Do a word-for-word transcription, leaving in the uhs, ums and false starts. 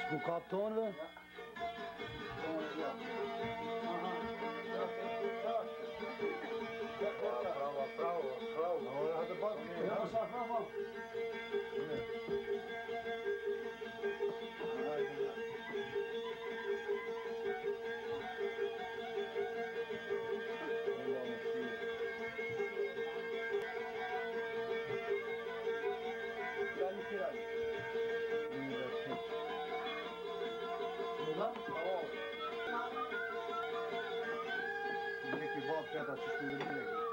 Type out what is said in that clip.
God kapton väl? Pravo, pravo, pravo. Ja, jag hade bara... Ja, så framåt. Det gick ju bara att det skulle bli.